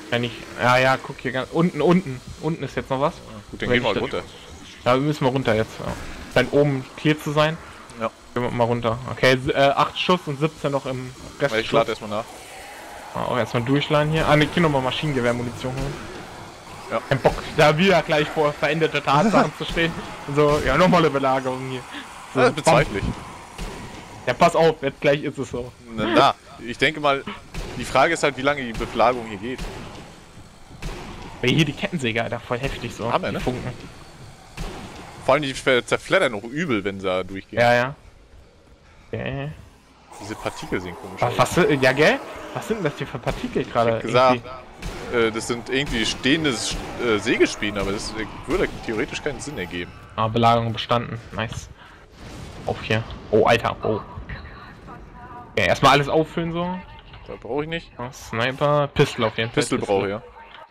Wenn ich. Ja, guck hier ganz. Unten ist jetzt noch was. Gut, dann gehen wir mal runter. Da müssen wir runter jetzt. Ja. Scheint oben clear zu sein. Ja. Gehen wir mal runter. Okay, 8 Schuss und 17 noch im Rest. Ich lade erstmal nach. Auch erstmal durchladen hier. Ne, ich kann nochmal Maschinengewehrmunition holen. Ja. Kein Bock, da wieder gleich vor veränderte Tatsachen zu stehen. So, ja, nochmal eine Belagerung hier. So, Das bezweifle ich. Ja, pass auf, jetzt gleich ist es so. Na, ich denke mal, die Frage ist halt, wie lange die Belagerung hier geht. Weil hier die Kettensäge, Alter, voll heftig so. Hammer, die ne? Funken. Vor allem die zerfleddern noch übel, wenn sie da durchgehen. Ja. Okay. Diese Partikel sind komisch. Ja, gell? Was sind denn das hier für Partikel gerade? Gesagt, das sind irgendwie stehende Sägespäne, aber das würde theoretisch keinen Sinn ergeben. Ah, Belagerung bestanden. Nice. Auf hier. Oh, Alter. Oh. Ja, erstmal alles auffüllen so. Da brauche ich nicht. Oh, Sniper. Pistol auf jeden Fall. Pistol brauche ich, ja.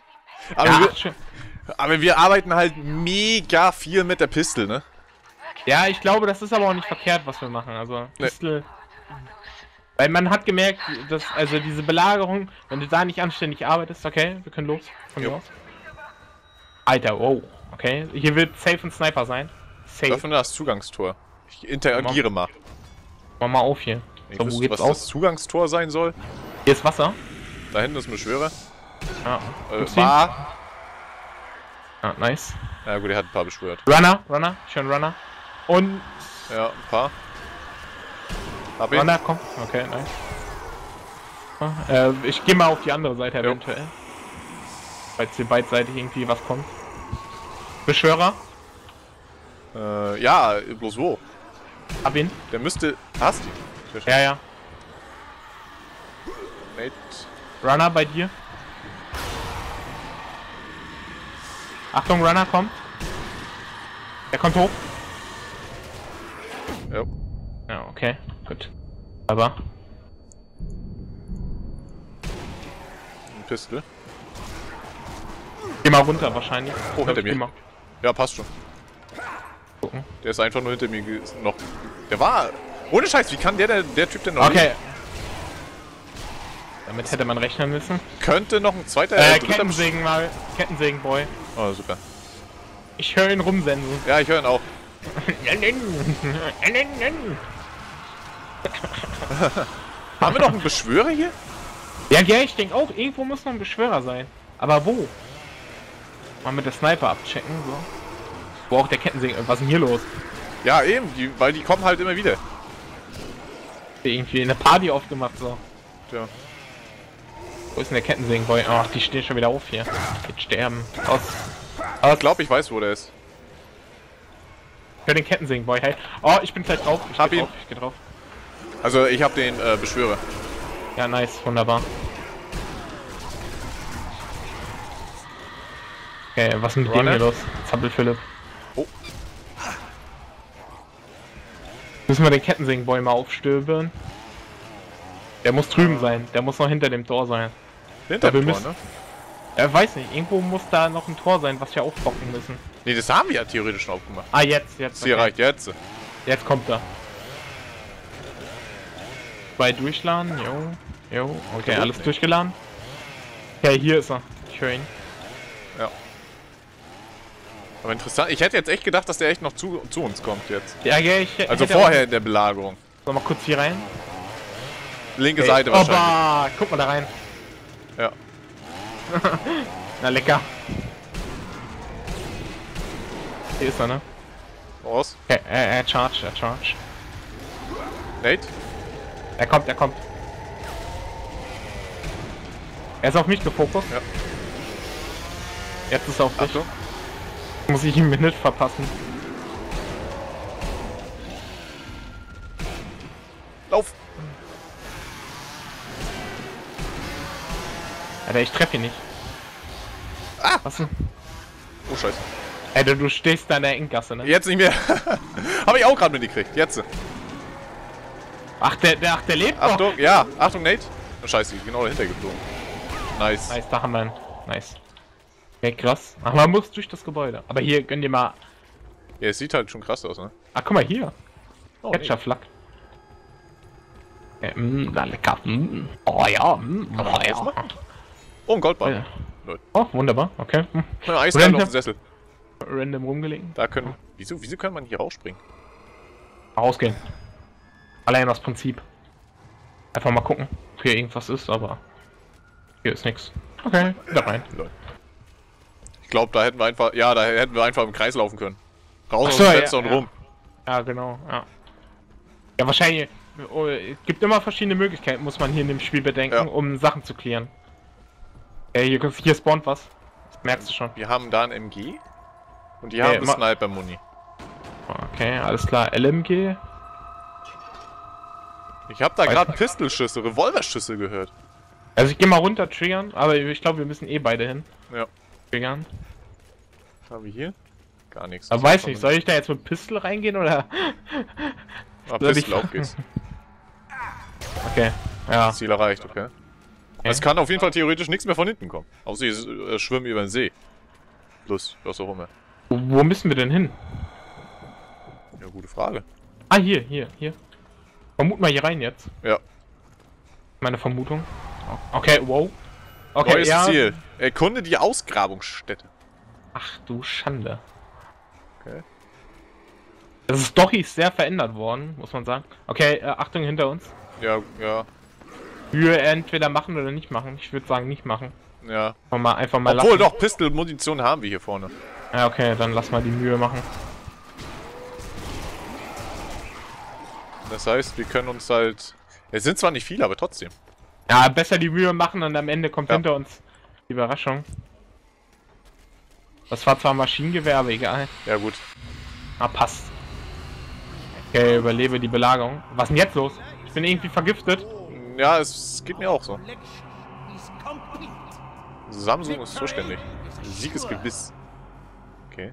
Aber wir arbeiten halt mega viel mit der Pistol, ne? Ja, ich glaube, das ist aber auch nicht verkehrt, was wir machen. Also, Pistol. Weil man hat gemerkt, dass, also diese Belagerung, wenn du da nicht anständig arbeitest, okay, wir können los. Von mir aus. Alter, wow. Okay, hier wird safe ein Sniper sein. Safe. Davon das Zugangstor. Ich interagiere mal. Mach mal auf hier. Ich So, wo wüsste, geht's was auf? das Zugangstor sein soll. Hier ist Wasser. Da hinten ist ein Beschwörer. Ja, War. ja, nice. Ja gut, er hat ein paar beschwört. Runner, schön Runner. Und... Ja, ein paar. Hab ihn. Runner, komm. Okay, nice. Ich gehe mal auf die andere Seite eventuell. Falls hier beidseitig irgendwie was kommt. Beschwörer. Ja, bloß wo? Hab ihn. Der müsste... Hast du ihn? Ja. Nate. Runner bei dir. Achtung, Runner kommt. Der kommt hoch. Ja. Ja, okay. Gut. Aber... Ein Pistol. Geh mal runter wahrscheinlich. Oh, hinter mir. Mal Ja, passt schon. gucken. Der ist einfach nur hinter mir noch... Der war... Ohne Scheiß, wie kann der Typ denn noch... Okay. Damit hätte man rechnen müssen. Könnte noch ein zweiter... Kettensägen mal. Kettensägen-Boy. Oh, super. Ich höre ihn rumsensen. Ja, ich höre ihn auch. Haben wir noch einen Beschwörer hier? Ja, ich denke auch, irgendwo muss noch ein Beschwörer sein. Aber wo? Mal mit der Sniper abchecken, so. Wo auch der Kettensägen... Was ist denn hier los? Ja, eben, weil die kommen halt immer wieder. Irgendwie eine Party aufgemacht, so. Tja. Wo ist denn der Kettensägen-Boy? Ach, die stehen schon wieder auf hier. Jetzt sterben. Aus. Ich glaube, ich weiß, wo der ist. Für den Kettensägen-Boy, hey. Oh, ich bin gleich drauf. Ich geh drauf. Also, ich habe den Beschwörer. Ja, nice. Wunderbar. Okay, was ist mit dem hier los? Zappel Philipp. Oh. Müssen wir den Kettensägen-Boy mal aufstöbern? Der muss drüben sein. Der muss noch hinter dem Tor sein. Hinter dem Tor, müssen... ne? Weiß nicht. Irgendwo muss da noch ein Tor sein, was wir aufbocken müssen. Ne, das haben wir ja theoretisch schon aufgemacht. Ah, jetzt. Hier reicht jetzt. Jetzt kommt er. Bei durchladen, jo. Okay, alles durchgeladen. Okay, hier ist er. Ich höre ihn. Ja. Aber interessant, ich hätte jetzt echt gedacht, dass der echt noch zu uns kommt jetzt. Ja, ich also vorher in der Belagerung. So, mal kurz hier rein. Linke Seite wahrscheinlich. Opa, guck mal da rein. Ja. Na lecker. Hier ist er, ne? Raus. Okay, er charge. Nate? Er kommt. Er ist auf mich gefokust. Ja. Jetzt ist er auf dich. Achtung. Muss ich ihm nicht verpassen. Lauf! Alter, ich treffe ihn nicht. Ah! Was denn? Oh Scheiße. Alter, du stehst da in der Enggasse, ne? Jetzt nicht mehr. Habe ich auch gerade mitgekriegt. Jetzt. Ach, der lebt noch. Achtung, ja. Achtung, Nate. Oh, Scheiße, genau dahinter geflogen. Nice. Nice, da haben wir ihn. Nice. Okay, krass. Ach, man muss durch das Gebäude. Aber hier, gönn dir mal... Ja, es sieht halt schon krass aus, ne? Ach, guck mal hier. Oh, Ketchup-Flak. Okay, na lecker. Oh ja, oh ja. Oh, ein Goldball. Leute. Oh, wunderbar, okay. Ja, Eiskalt auf dem Sessel. Random rumgelegen. Da können... Wieso kann man hier rausspringen? Rausgehen. Allein das Prinzip. Einfach mal gucken, ob hier irgendwas ist, aber hier ist nichts. Okay, da rein. Ich glaube, da hätten wir einfach... Ja, da hätten wir einfach im Kreis laufen können. Raus aus So, dem Fenster und rum. Ja, genau, ja. Ja, wahrscheinlich... Oh, es gibt immer verschiedene Möglichkeiten, muss man hier in dem Spiel bedenken, um Sachen zu klären. Hier spawnt was. Das merkst du schon. Wir haben da ein MG. Und die haben eine Sniper-Muni. Okay, alles klar. LMG. Ich habe da gerade Pistolschüsse, Revolverschüsse gehört. Also ich gehe mal runter triggern, aber ich glaube, wir müssen eh beide hin. Ja. Triggern. Was haben wir hier? Gar nichts. Aber weiß nicht, soll ich da jetzt mit Pistol reingehen oder? Pistol auf geht's. Okay, ja. Ziel erreicht, okay. Es kann auf jeden Fall theoretisch nichts mehr von hinten kommen. Außer sie schwimmen über den See. Plus, was auch immer. Wo müssen wir denn hin? Ja, gute Frage. Ah, hier. Vermut mal hier rein jetzt. Ja. Meine Vermutung. Okay, wow. Okay, neues Ziel. Erkunde die Ausgrabungsstätte. Ach du Schande. Okay. Das Story ist sehr verändert worden, muss man sagen. Okay, Achtung hinter uns. Ja. Wir entweder machen oder nicht machen. Ich würde sagen nicht machen. Ja. Einfach mal Obwohl, lassen. doch, Pistol-Munition haben wir hier vorne. Ja, okay, dann lass mal die Mühe machen. Das heißt, wir können uns halt... Es sind zwar nicht viele, aber trotzdem. Ja, besser die Mühe machen und am Ende kommt hinter uns die Überraschung. Das war zwar Maschinengewehr, aber egal. Ja, gut. Ah, passt. Okay, überlebe die Belagerung. Was ist denn jetzt los? Ich bin irgendwie vergiftet. Ja, es geht mir auch so. Samsung ist zuständig. Sieg ist gewiss. Okay.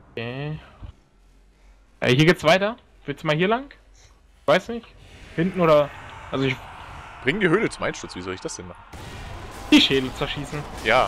Hier geht's weiter. Willst du mal hier lang? Weiß nicht. Hinten oder... Also ich... Bring die Höhle zum Einsturz. Wie soll ich das denn machen? Die Schädel zerschießen. Ja.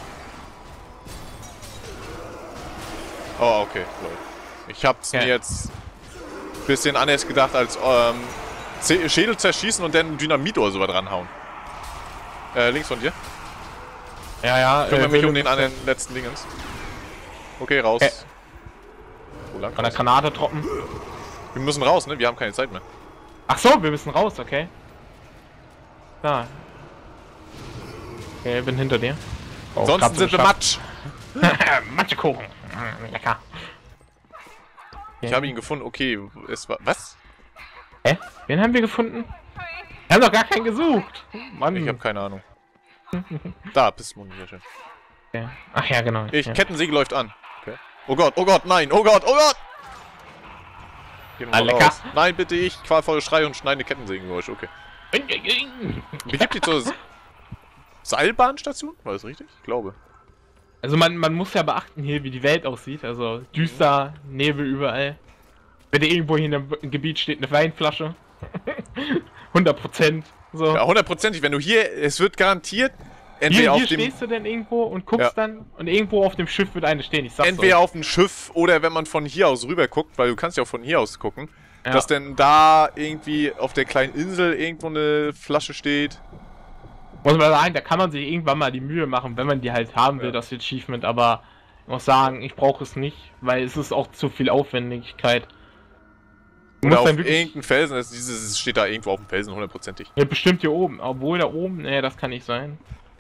Oh, okay. Ich hab's mir jetzt ein bisschen anders gedacht als Schädel zerschießen und dann Dynamit oder so dranhauen. Links von dir. Ja. Kümmere mich um den anderen letzten Dingens. Okay, raus. Wo lang? Von der Granate droppen. Wir müssen raus, ne? Wir haben keine Zeit mehr. Ach so, wir müssen raus, okay. Da. Okay, bin hinter dir. Oh, sonst sind wir Matsch. Matschekuchen. Lecker. Ich habe ihn gefunden. Okay, es war... Was? Hä? Wen haben wir gefunden? Wir haben doch gar keinen gesucht. Mann. Ich habe keine Ahnung. Da, Pistol hier schön. Okay. Ach ja, genau. Kettensäge läuft an. Okay. Oh Gott, nein, oh Gott! Gehen wir mal lecker. raus. Nein, bitte ich, qualvolle Schrei und schneide Kettensägengeräusch, okay. Wie gibt die zur Seilbahnstation? War das richtig? Ich glaube. Also man muss ja beachten hier, wie die Welt aussieht. Also düster, Nebel überall. Wenn irgendwo hier in dem Gebiet steht eine Weinflasche. 100%. So. Ja, 100%. Wenn du hier, es wird garantiert, entweder hier auf dem... stehst du denn irgendwo und guckst dann und irgendwo auf dem Schiff wird eine stehen. Ich sag's entweder euch. auf dem Schiff oder wenn man von hier aus rüber guckt, weil du kannst ja auch von hier aus gucken, dass denn da irgendwie auf der kleinen Insel irgendwo eine Flasche steht. Muss man sagen, da kann man sich irgendwann mal die Mühe machen, wenn man die halt haben will, das Achievement, aber ich muss sagen, ich brauche es nicht, weil es ist auch zu viel Aufwendigkeit. Oder auf irgendeinem Felsen, dieses steht da irgendwo auf dem Felsen, 100%ig. Ja, bestimmt hier oben, obwohl da oben, nee, das kann nicht sein.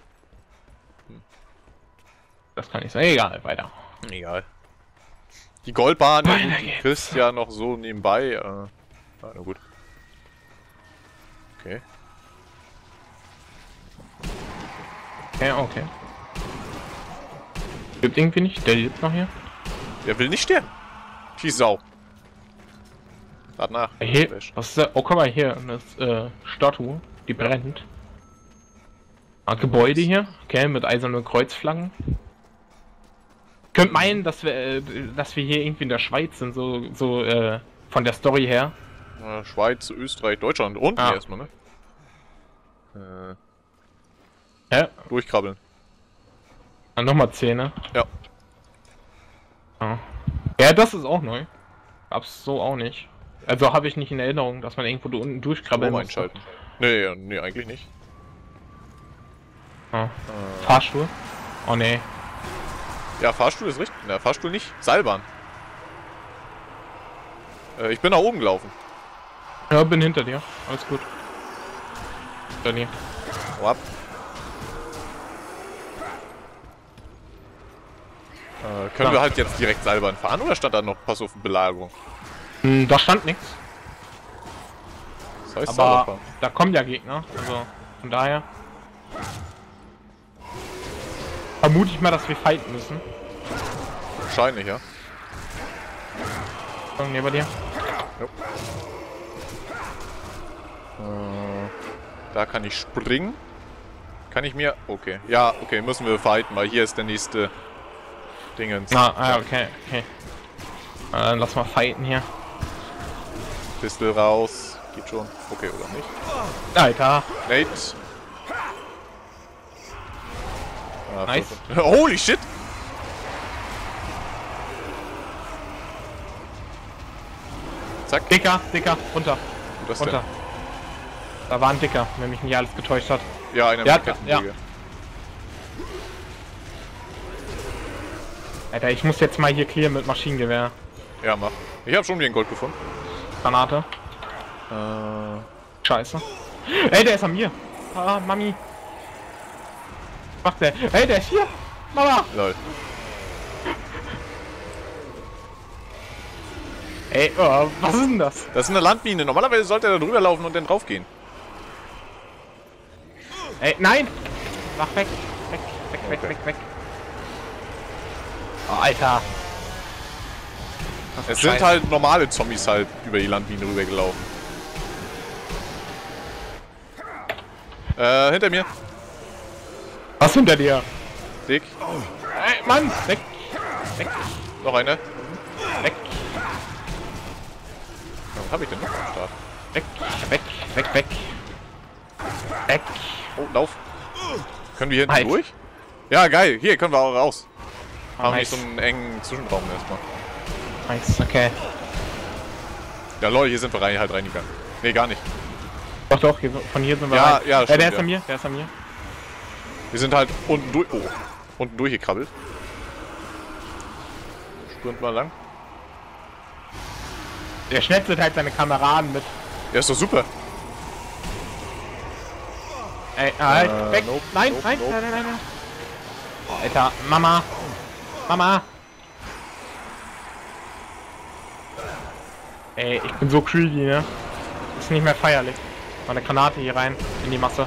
Das kann nicht sein, egal, weiter. Egal. Die Goldbahn, die kriegst ja noch so nebenbei, na gut. Okay. Okay. Gibt irgendwie nicht, der lebt noch hier. Der will nicht sterben. Die Sau. Warte nach. Hier, was ist da? Oh, guck mal hier, das Statue, die brennt. Gebäude hier, okay, mit eisernen Kreuzflaggen. Könnt meinen, dass wir hier irgendwie in der Schweiz sind, so von der Story her. Schweiz, Österreich, Deutschland, unten erstmal, ne? Durchkrabbeln. Nochmal 10, ne? Ja. Ja, das ist auch neu. Gab's so auch nicht. Also habe ich nicht in Erinnerung, dass man irgendwo da unten durchkrabbeln muss. Einschalten. Nee, eigentlich nicht. Fahrstuhl? Oh nee. Ja, Fahrstuhl ist richtig. Na, Fahrstuhl nicht. Seilbahn. Ich bin nach oben gelaufen. Ja, bin hinter dir. Alles gut. Hinter dir. Oh, ab. Können wir halt jetzt direkt Seilbahn fahren oder stand da noch Pass auf Belagerung? Da stand nichts. Das heißt, aber da kommen ja Gegner. Also von daher vermute ich mal, dass wir fighten müssen. Wahrscheinlich, ja. Neben dir. Jo. Da kann ich springen. Kann ich mir... Okay. Ja, okay, müssen wir fighten, weil hier ist der nächste Dingens. Okay. Dann lass mal fighten hier. Pistol raus. Geht schon. Okay, oder nicht? Alter. Nate. Nice. Holy shit! Zack. Dicker, runter. Was runter. denn? Da war ein Dicker, wenn mich nicht alles getäuscht hat. Ja, einer mit Kettensäge. Ja. Alter, ich muss jetzt mal hier clearen mit Maschinengewehr. Ja, mach. Ich habe schon wieder ein Gold gefunden. Granate. Scheiße. Ey, der ist an mir. Ah, Mami. Was macht der? Ey, der ist hier. Mama. Lol. Ey, oh, was ist denn das? Das ist eine Landmine. Normalerweise sollte er da drüber laufen und dann drauf gehen. Ey, nein! Mach weg. Weg. Oh, Alter. Es sind halt normale Zombies halt über die Landmine rübergelaufen. Hinter mir. Was hinter dir? Dick. Ey, Mann! Weg! Noch eine. Weg! Was habe ich denn noch am Start? Weg! Oh, lauf. Können wir hier hinten Halt. durch? Ja, geil. Hier können wir auch raus. Haben nice. nicht so einen engen Zwischenraum erstmal. Nice, okay. Ja, lol, hier sind wir halt reingegangen. Nee, gar nicht. Doch, von hier sind wir Ja, rein. ja, stimmt, der ist an mir, Wir sind halt unten durch. Oh, unten durchgekrabbelt. Sprint mal lang. Der schnetzelt halt seine Kameraden mit. Ja, ist doch super. Ey, halt, weg! Nope, Nein. Oh, Alter, Mama! Ey, ich bin so greedy, ne? Ist nicht mehr feierlich. Meine Granate hier rein, in die Masse.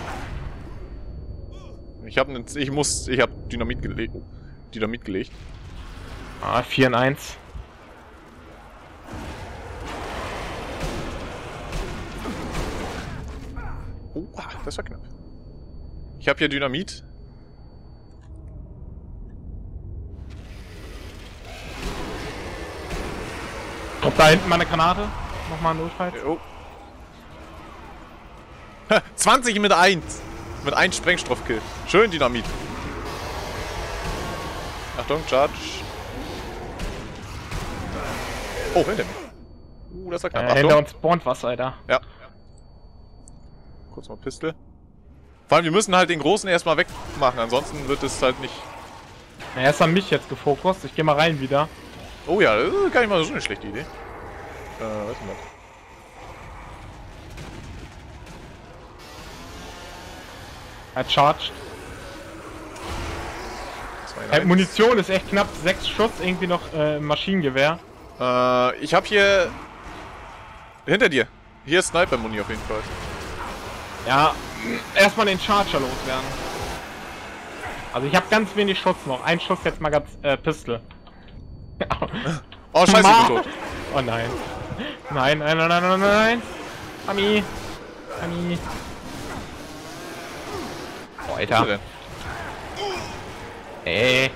Ich hab Dynamit gelegt. Ah, 4 in 1. Oh, das war knapp. Ich habe hier Dynamit. Kommt da hinten meine Granate? Nochmal ein Notfall. Oh. 20 mit 1. Mit 1 Sprengstoffkill. Schön Dynamit. Achtung, Charge. Oh, hinter mir. Das war knapp. Hinter uns spawnt was, Alter. Ja. Kurz mal Pistol. Vor allem, wir müssen halt den Großen erstmal wegmachen, ansonsten wird es halt nicht... Er ist an mich jetzt gefokust. Ich geh mal rein wieder. Oh ja, das ist gar nicht mal so eine schlechte Idee. Was ist denn das? Er charged. Munition ist echt knapp. 6 Schuss irgendwie noch im Maschinengewehr. Ich hab hier... Hinter dir. Hier ist Sniper-Muni auf jeden Fall. Ja, erstmal den Charger loswerden. Also ich habe ganz wenig Schuss noch. Ein Schuss jetzt mal ganz Pistol. Oh scheiße, ich bin tot. Oh nein. Nein. Mami. Oh, Alter. Ey.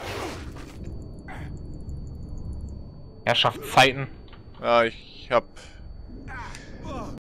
Herrschaftszeiten. Ja, ich hab